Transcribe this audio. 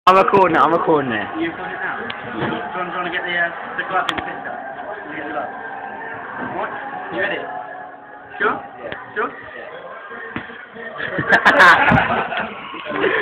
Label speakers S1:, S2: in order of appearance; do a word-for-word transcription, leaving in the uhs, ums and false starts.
S1: I'm recording it, I'm recording it.
S2: You recording it now? Do you want, do you want to get the, uh, the glove in the pistol? You get the glove. What? You ready? Sure? Yeah. Sure? Yeah.